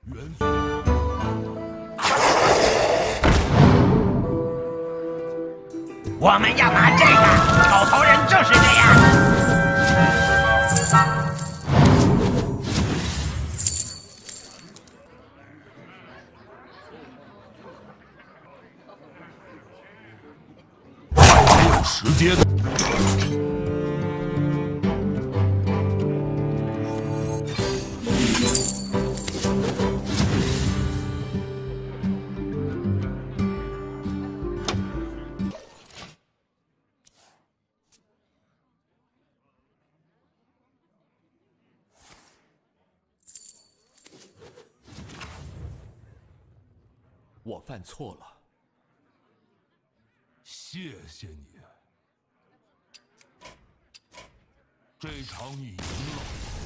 我们要拿这个，狗头人就是这样。 没有时间。 我犯错了， 谢谢你。这场你赢了。